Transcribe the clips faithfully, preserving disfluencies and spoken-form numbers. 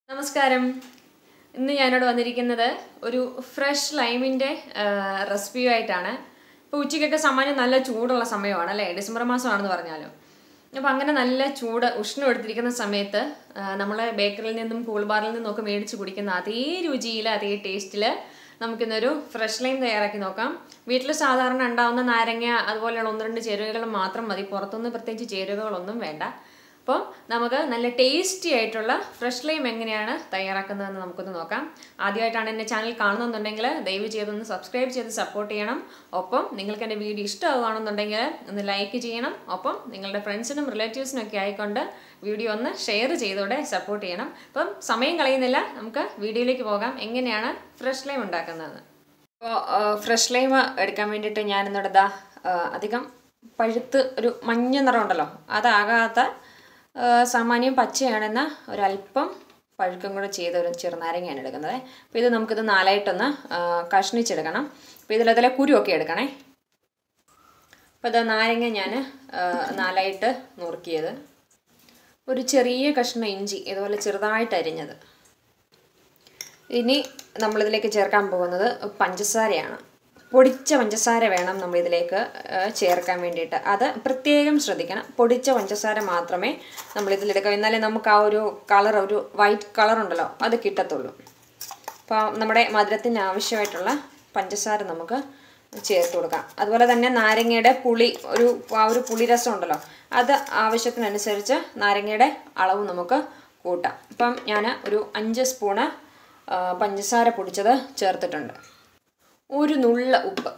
നമസ്കാരം. ഇന്ന് ഞാനിവിടെ വന്നിരിക്കുന്നത് ഒരു ഫ്രഷ് ലൈമിൻ്റെ റെസിപ്പിയുമായിട്ടാണ്. ഇപ്പോൾ ഉച്ചയ്ക്കൊക്കെ സാമാന്യം നല്ല ചൂടുള്ള സമയമാണ് അല്ലേ, ഡിസംബർ മാസമാണെന്ന് പറഞ്ഞാലോ. അപ്പോൾ അങ്ങനെ നല്ല ചൂട് ഉഷ്ണം എടുത്തിരിക്കുന്ന സമയത്ത് നമ്മൾ ബേക്കറിയിൽ നിന്നും കൂൾ ബാറിൽ നിന്നും ഒക്കെ മേടിച്ച് കുടിക്കുന്ന അതേ രുചിയിൽ അതേ ടേസ്റ്റിൽ നമുക്കിന്നൊരു ഫ്രഷ് ലൈം തയ്യാറാക്കി നോക്കാം. വീട്ടിൽ സാധാരണ ഉണ്ടാവുന്ന നാരങ്ങ അതുപോലെയുള്ള ഒന്ന് രണ്ട് ചേരുവകൾ മാത്രം മതി, പുറത്തുനിന്ന് പ്രത്യേകിച്ച് ചേരുവകളൊന്നും വേണ്ട. അപ്പോൾ നമുക്ക് നല്ല ടേസ്റ്റി ആയിട്ടുള്ള ഫ്രഷ് ലൈം എങ്ങനെയാണ് തയ്യാറാക്കുന്നതെന്ന് നമുക്കൊന്ന് നോക്കാം. ആദ്യമായിട്ടാണ് എൻ്റെ ചാനൽ കാണുന്നുണ്ടെങ്കിൽ ദയവ് ചെയ്തൊന്ന് സബ്സ്ക്രൈബ് ചെയ്ത് സപ്പോർട്ട് ചെയ്യണം. ഒപ്പം നിങ്ങൾക്ക് എൻ്റെ വീഡിയോ ഇഷ്ടമാവുകയാണെന്നുണ്ടെങ്കിൽ ഒന്ന് ലൈക്ക് ചെയ്യണം. ഒപ്പം നിങ്ങളുടെ ഫ്രണ്ട്സിനും റിലേറ്റീവ്സിനും ഒക്കെ ആയിക്കൊണ്ട് വീഡിയോ ഒന്ന് ഷെയർ ചെയ്തോടെ സപ്പോർട്ട് ചെയ്യണം. അപ്പം സമയം കളയുന്നില്ല, നമുക്ക് വീഡിയോയിലേക്ക് പോകാം. എങ്ങനെയാണ് ഫ്രഷ് ലൈം ഉണ്ടാക്കുന്നതെന്ന്. അപ്പോൾ ഫ്രഷ് ലൈം എടുക്കാൻ വേണ്ടിയിട്ട് ഞാനിന്നിവിടെ ദാ അധികം പഴുത്ത് ഒരു മഞ്ഞ നിറം ഉണ്ടല്ലോ അതാകാത്ത സാമാന്യം പച്ചയാണെന്ന ഒരല്പം പഴുക്കം കൂടെ ചെയ്ത ഒരു ചെറുനാരങ്ങയാണ് എടുക്കുന്നത്. അപ്പോൾ ഇത് നമുക്കിത് നാലായിട്ടൊന്ന് കഷ്ണിച്ചെടുക്കണം. അപ്പോൾ ഇതിലതിലെ കുരുവൊക്കെ എടുക്കണേ. അപ്പോൾ ഇത് നാരങ്ങ ഞാൻ നാലായിട്ട് നുറുക്കിയത്, ഒരു ചെറിയ കഷ്ണം ഇഞ്ചി ഇതുപോലെ ചെറുതായിട്ട് അരിഞ്ഞത്. ഇനി നമ്മളിതിലേക്ക് ചേർക്കാൻ പോകുന്നത് പഞ്ചസാരയാണ്. പൊടിച്ച പഞ്ചസാര വേണം നമ്മളിതിലേക്ക് ചേർക്കാൻ വേണ്ടിയിട്ട്. അത് പ്രത്യേകം ശ്രദ്ധിക്കണം. പൊടിച്ച പഞ്ചസാര മാത്രമേ നമ്മളിതിലെടുക്കാം, എന്നാലേ നമുക്ക് ആ ഒരു കളർ, ഒരു വൈറ്റ് കളർ ഉണ്ടല്ലോ അത് കിട്ടത്തുള്ളൂ. അപ്പോൾ നമ്മുടെ മധുരത്തിന് ആവശ്യമായിട്ടുള്ള പഞ്ചസാര നമുക്ക് ചേർത്ത് കൊടുക്കാം. അതുപോലെ തന്നെ നാരങ്ങയുടെ പുളി, ഒരു ആ ഒരു പുളിരസം ഉണ്ടല്ലോ അത് ആവശ്യത്തിനനുസരിച്ച് നാരങ്ങയുടെ അളവ് നമുക്ക് കൂട്ടാം. അപ്പം ഞാൻ ഒരു അഞ്ച് സ്പൂണ് പഞ്ചസാര പൊടിച്ചത് ചേർത്തിട്ടുണ്ട്. ഒരു നുള്ള ഉപ്പ്,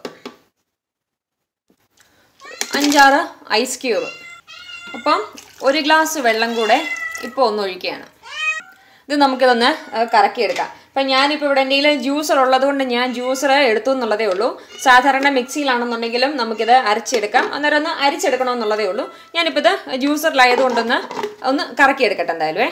അഞ്ചാറ് ഐസ് ക്യൂബ്. അപ്പം ഒരു ഗ്ലാസ് വെള്ളം കൂടെ ഇപ്പോൾ ഒന്ന് ഒഴിക്കുകയാണ്. ഇത് നമുക്കിതൊന്ന് കറക്കിയെടുക്കാം. അപ്പം ഞാനിപ്പോൾ ഇവിടെ എൻ്റെ കയ്യിൽ ജ്യൂസർ ഉള്ളത് കൊണ്ട് ഞാൻ ജ്യൂസർ എടുത്തു എന്നുള്ളതേ ഉള്ളൂ. സാധാരണ മിക്സിയിലാണെന്നുണ്ടെങ്കിലും നമുക്കിത് അരച്ചെടുക്കാം. അന്നേരം ഒന്ന് അരിച്ചെടുക്കണമെന്നുള്ളതേ ഉള്ളൂ. ഞാനിപ്പോൾ ഇത് ജ്യൂസറിലായതുകൊണ്ടൊന്ന് ഒന്ന് കറക്കിയെടുക്കട്ടെ എന്തായാലും.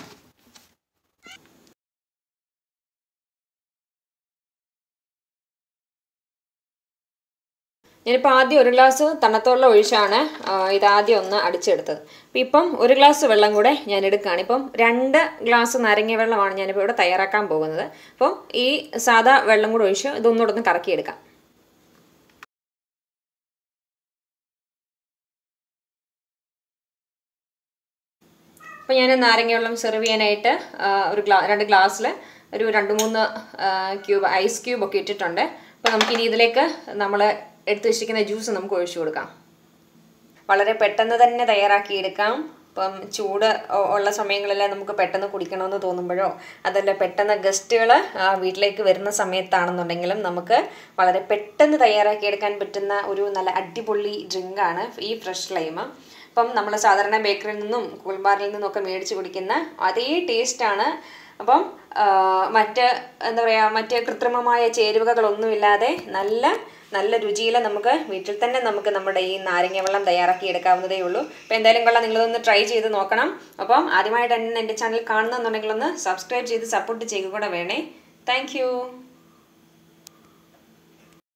ഞാനിപ്പോൾ ആദ്യം ഒരു ഗ്ലാസ് തണുത്തുള്ള ഒഴിച്ചാണ് ഇതാദ്യം ഒന്ന് അടിച്ചെടുത്തത്. അപ്പം ഇപ്പം ഒരു ഗ്ലാസ് വെള്ളം കൂടെ ഞാൻ എടുക്കുകയാണ്. ഇപ്പം രണ്ട് ഗ്ലാസ് നാരങ്ങ വെള്ളമാണ് ഞാനിപ്പോൾ ഇവിടെ തയ്യാറാക്കാൻ പോകുന്നത്. അപ്പം ഈ സാദാ വെള്ളം കൂടെ ഒഴിച്ച് ഇതൊന്നുകൂടെ ഒന്ന് കറക്കിയെടുക്കാം. അപ്പം ഞാൻ നാരങ്ങ വെള്ളം സെർവ് ചെയ്യാനായിട്ട് ഒരു ഗ്ലാ രണ്ട് ഗ്ലാസ്സിൽ ഒരു രണ്ട് മൂന്ന് ക്യൂബ് ഐസ് ക്യൂബ് ഒക്കെ ഇട്ടിട്ടുണ്ട്. അപ്പോൾ നമുക്കിനി ഇതിലേക്ക് നമ്മൾ എടുത്തു വെച്ചിരിക്കുന്ന ജ്യൂസ് നമുക്ക് ഒഴിച്ചു കൊടുക്കാം. വളരെ പെട്ടെന്ന് തന്നെ തയ്യാറാക്കിയെടുക്കാം. ഇപ്പം ചൂട് ഉള്ള സമയങ്ങളിലെല്ലാം നമുക്ക് പെട്ടെന്ന് കുടിക്കണമെന്ന് തോന്നുമ്പോഴോ അതല്ല പെട്ടെന്ന് ഗസ്റ്റുകൾ വീട്ടിലേക്ക് വരുന്ന സമയത്താണെന്നുണ്ടെങ്കിലും നമുക്ക് വളരെ പെട്ടെന്ന് തയ്യാറാക്കിയെടുക്കാൻ പറ്റുന്ന ഒരു നല്ല അടിപൊളി ഡ്രിങ്കാണ് ഈ ഫ്രഷ് ലൈം. അപ്പം നമ്മൾ സാധാരണ ബേക്കറിയിൽ നിന്നും കൂൾ ബാറിൽ നിന്നും ഒക്കെ മേടിച്ച് കുടിക്കുന്ന അതേ ടേസ്റ്റാണ്. അപ്പം മറ്റ് എന്താ പറയുക, മറ്റ് കൃത്രിമമായ ചേരുവകളൊന്നുമില്ലാതെ നല്ല നല്ല രുചിയിൽ നമുക്ക് വീട്ടിൽ തന്നെ നമുക്ക് നമ്മുടെ ഈ നാരങ്ങ വെള്ളം തയ്യാറാക്കി എടുക്കാവുന്നതേ ഉള്ളൂ. അപ്പോൾ എന്തായാലും കൊള്ളാം, നിങ്ങളൊന്ന് ട്രൈ ചെയ്ത് നോക്കണം. അപ്പം ആദ്യമായിട്ട് തന്നെ എൻ്റെ ചാനൽ കാണുന്നുണ്ടെങ്കിൽ ഒന്ന് സബ്സ്ക്രൈബ് ചെയ്ത് സപ്പോർട്ട് ചെയ്യുക കൂടെ വേണേ. താങ്ക്